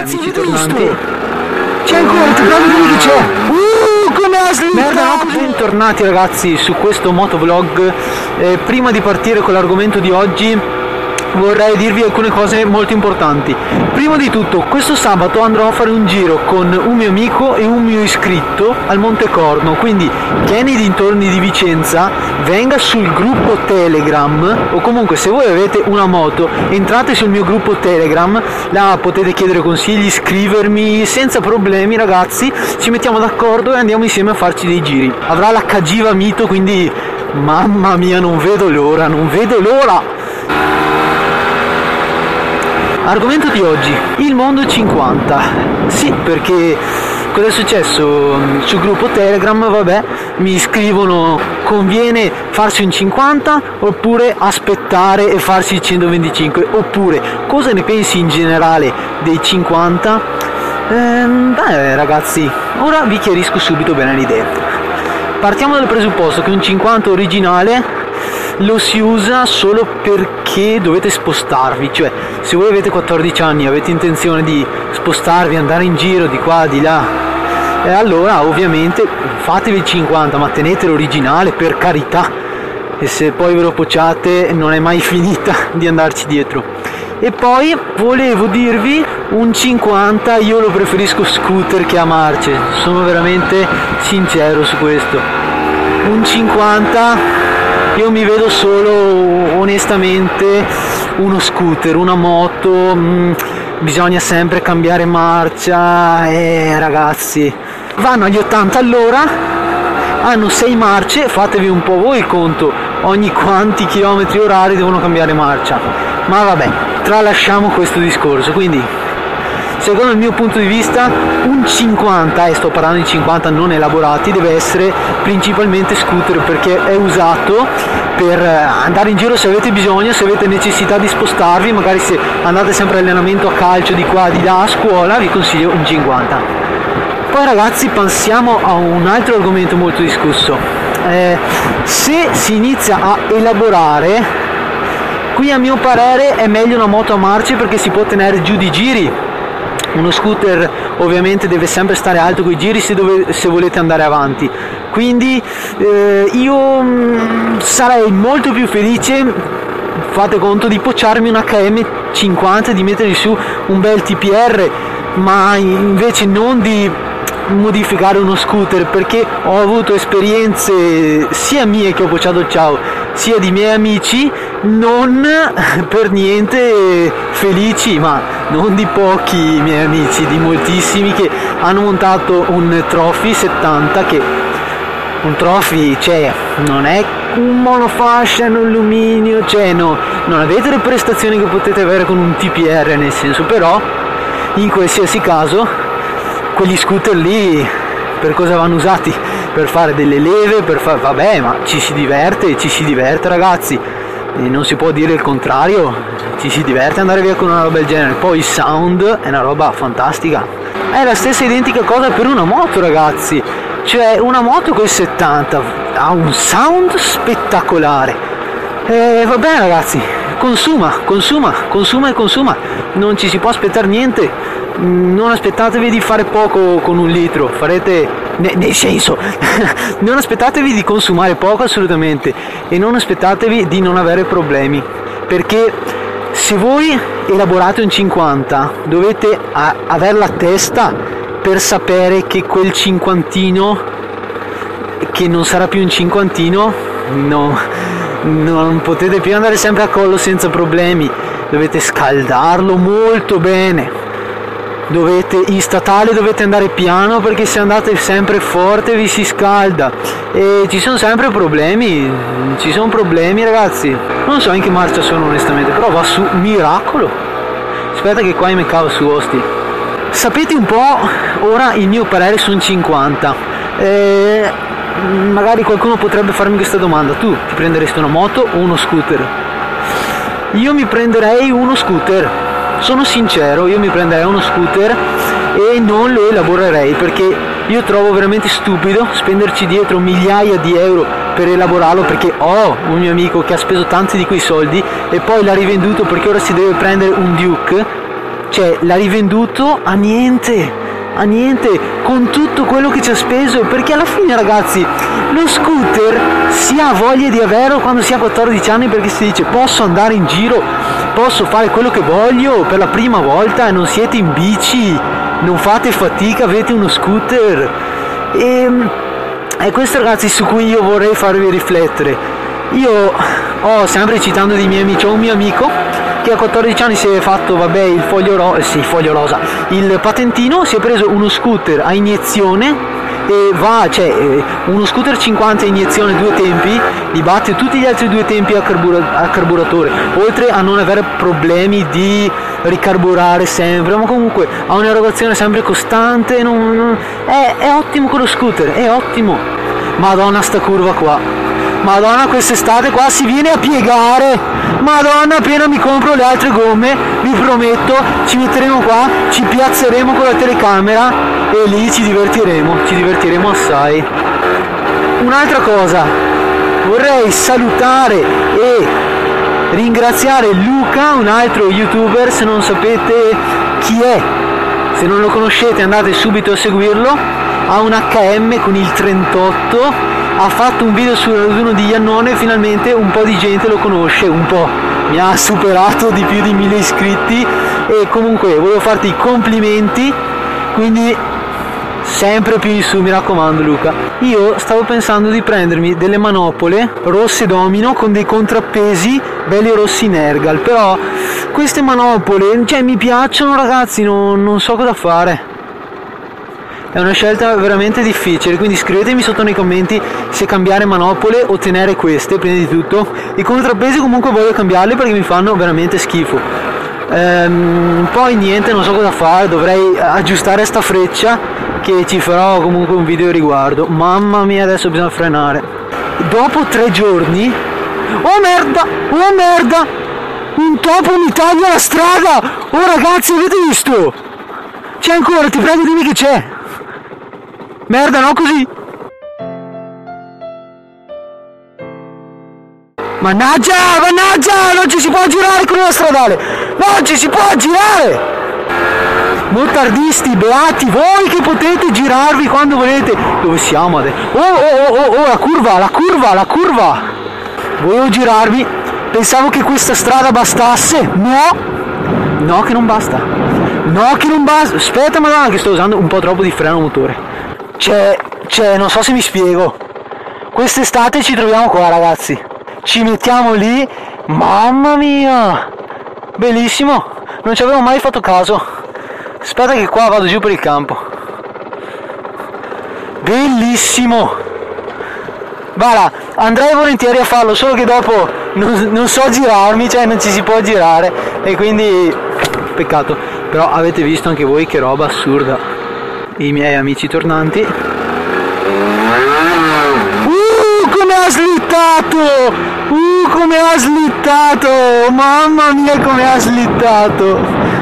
Ragazzi, amici tornanti. C'è ancora, ti guarda che c'è. Come Asli! Merda, no? Bentornati ragazzi su questo motovlog. Prima di partire con l'argomento di oggi vorrei dirvi alcune cose molto importanti. Prima di tutto, questo sabato andrò a fare un giro con un mio amico e un mio iscritto al Monte Corno, quindi chi è nei dintorni di Vicenza venga sul gruppo Telegram, o comunque se voi avete una moto entrate sul mio gruppo Telegram, là potete chiedere consigli, scrivermi senza problemi ragazzi, ci mettiamo d'accordo e andiamo insieme a farci dei giri. Avrà la Cagiva Mito, quindi mamma mia, non vedo l'ora, non vedo l'ora! Argomento di oggi, il mondo 50. Sì, perché cosa è successo? Sul gruppo Telegram, vabbè, mi scrivono conviene farsi un 50 oppure aspettare e farsi il 125, oppure cosa ne pensi in generale dei 50? Beh ragazzi, ora vi chiarisco subito bene l'idea. Partiamo dal presupposto che un 50 originale lo si usa solo perché dovete spostarvi, cioè se voi avete 14 anni e avete intenzione di spostarvi, andare in giro di qua di là, allora ovviamente fatevi il 50, ma tenete l'originale per carità, e se poi ve lo pocciate non è mai finita di andarci dietro. E poi volevo dirvi, un 50 io lo preferisco scooter che a marce, sono veramente sincero su questo. Un 50 io mi vedo solo onestamente uno scooter, una moto, bisogna sempre cambiare marcia e ragazzi vanno agli 80 all'ora, hanno 6 marce, fatevi un po' voi il conto, ogni quanti chilometri orari devono cambiare marcia, ma vabbè, tralasciamo questo discorso. Quindi secondo il mio punto di vista un 50, e sto parlando di 50 non elaborati, deve essere principalmente scooter perché è usato per andare in giro se avete bisogno, se avete necessità di spostarvi, magari se andate sempre all'allenamento a calcio di qua di là a scuola, vi consiglio un 50. Poi ragazzi passiamo a un altro argomento molto discusso. Se si inizia a elaborare, qui a mio parere è meglio una moto a marce perché si può tenere giù di giri. Uno scooter ovviamente deve sempre stare alto coi giri se volete andare avanti, quindi io sarei molto più felice, fate conto, di pocciarmi una KM50, di mettergli su un bel TPR, ma invece non di modificare uno scooter, perché ho avuto esperienze sia mie che ho pocciato il ciao, sia di miei amici non per niente felici, ma non di pochi miei amici, di moltissimi, che hanno montato un Trophy 70, che un Trophy, cioè non è un monofascia in alluminio, cioè no, non avete le prestazioni che potete avere con un TPR, nel senso, però in qualsiasi caso quegli scooter lì per cosa vanno usati? Per fare delle leve, per fare, vabbè, ma ci si diverte ragazzi, e non si può dire il contrario, ci si diverte andare via con una roba del genere. Poi il sound è una roba fantastica, è la stessa identica cosa per una moto ragazzi, cioè una moto col 70 ha un sound spettacolare, vabbè ragazzi, consuma, non ci si può aspettare niente. Non aspettatevi di fare poco con un litro, farete, nel senso non aspettatevi di consumare poco assolutamente, e non aspettatevi di non avere problemi, perché se voi elaborate un 50 dovete avere la testa per sapere che quel cinquantino, che non sarà più un cinquantino, no, non potete più andare sempre a collo senza problemi, dovete scaldarlo molto bene. In statale dovete andare piano, perché se andate sempre forte vi si scalda e ci sono sempre problemi, ragazzi. Non so in che marcia sono onestamente, però va su miracolo. Aspetta che qua mi cavo su Osti. Sapete un po' ora il mio parere su un 50. Magari qualcuno potrebbe farmi questa domanda: tu ti prenderesti una moto o uno scooter? Io mi prenderei uno scooter, sono sincero, io mi prenderei uno scooter e non lo elaborerei, perché io trovo veramente stupido spenderci dietro migliaia di euro per elaborarlo, perché ho un mio amico che ha speso tanti di quei soldi e poi l'ha rivenduto perché ora si deve prendere un Duke cioè l'ha rivenduto a niente, con tutto quello che ci ha speso, perché alla fine ragazzi lo scooter si ha voglia di averlo quando si ha 14 anni, perché si dice posso andare in giro, posso fare quello che voglio per la prima volta, non siete in bici, non fate fatica, avete uno scooter. E è questo ragazzi su cui io vorrei farvi riflettere. Io ho, sempre citando dei miei amici, ho un mio amico che a 14 anni si è fatto il foglio rosa, il patentino, si è preso uno scooter a iniezione e uno scooter 50 a iniezione 2 tempi, li batte tutti gli altri 2 tempi a carburatore, oltre a non avere problemi di ricarburare sempre, ma comunque ha un'erogazione sempre costante, è ottimo quello scooter, è ottimo. Madonna sta curva qua, madonna quest'estate qua si viene a piegare, madonna appena mi compro le altre gomme vi prometto ci metteremo qua, ci piazzeremo con la telecamera e lì ci divertiremo assai. Un'altra cosa, vorrei salutare e ringraziare Luca, un altro youtuber, se non sapete chi è, se non lo conoscete andate subito a seguirlo, ha un HM con il 38, ha fatto un video sul raduno di Iannone, finalmente un po' di gente lo conosce, mi ha superato di più di 1000 iscritti e comunque volevo farti i complimenti, quindi sempre più in su, mi raccomando Luca. Io stavo pensando di prendermi delle manopole rosse Domino con dei contrappesi belli rossi Nergal, però queste manopole mi piacciono ragazzi, non so cosa fare. È una scelta veramente difficile, quindi scrivetemi sotto nei commenti se cambiare manopole o tenere queste, prima di tutto. I contrappesi comunque voglio cambiarli perché mi fanno veramente schifo. Poi niente, non so cosa fare, dovrei aggiustare sta freccia che ci farò comunque un video riguardo. Mamma mia, adesso bisogna frenare. Dopo 3 giorni... Oh merda! Un topo mi taglia la strada! Oh ragazzi, avete visto? C'è ancora, ti prego dimmi che c'è! Merda, no così! Mannaggia! Non ci si può girare con una stradale! Non ci si può girare! Motardisti, beati voi che potete girarvi quando volete! Dove siamo adesso? Oh, la curva! Volevo girarmi, pensavo che questa strada bastasse! No che non basta! Aspetta, madonna, che sto usando un po' troppo di freno motore. Non so se mi spiego. Quest'estate ci troviamo qua ragazzi, ci mettiamo lì, mamma mia, bellissimo, non ci avevo mai fatto caso. Aspetta che qua vado giù per il campo, bellissimo. Guarda, andrei volentieri a farlo, solo che dopo non so girarmi, non ci si può girare e quindi peccato. Però avete visto anche voi che roba assurda. I miei amici tornanti. Come ha slittato! Mamma mia come ha slittato!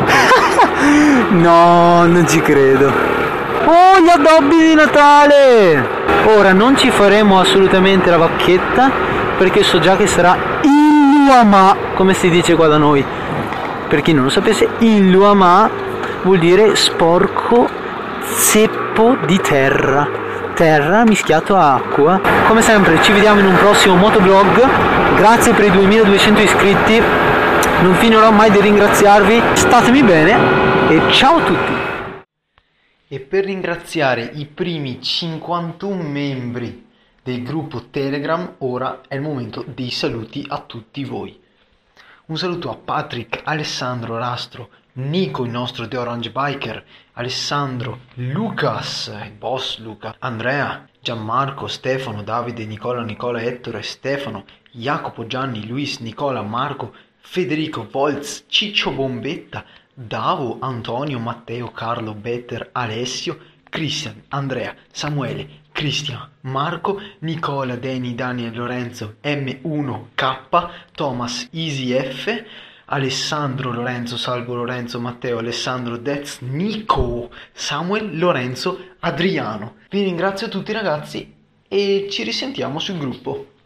No, non ci credo. Oh, gli addobbi di Natale! Ora non ci faremo assolutamente la vacchetta perché so già che sarà in luama, come si dice qua da noi. Per chi non lo sapesse, in luama vuol dire sporco, zeppo di terra mischiato a acqua. Come sempre ci vediamo in un prossimo motovlog, grazie per i 2200 iscritti, non finirò mai di ringraziarvi, statemi bene e ciao a tutti. E per ringraziare i primi 51 membri del gruppo Telegram ora è il momento dei saluti a tutti voi. Un saluto a Patrick, Alessandro, Rastro, Nico, il nostro The Orange Biker, Alessandro, Lucas, il boss Luca, Andrea, Gianmarco, Stefano, Davide, Nicola, Ettore, Stefano, Jacopo, Gianni, Luis, Nicola, Marco, Federico, Volz, Ciccio Bombetta, Davo, Antonio, Matteo, Carlo, Better, Alessio, Cristian, Andrea, Samuele, Cristian, Marco, Nicola, Deni, Daniel, Lorenzo, M1K, Thomas, Easy F, Alessandro, Lorenzo, Salvo, Lorenzo, Matteo, Alessandro, Dez, Nico, Samuel, Lorenzo, Adriano. Vi ringrazio tutti ragazzi e ci risentiamo sul gruppo.